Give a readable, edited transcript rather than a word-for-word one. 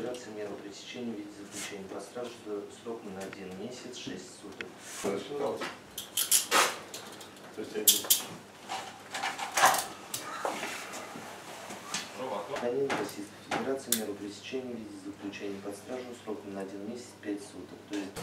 Федерации меру пресечения в виде заключения под стражу сроком на 1 месяц 6 суток. Гражданин Российской Федерации меру пресечения в виде заключения под стражу сроком на 1 месяц 5 суток. То есть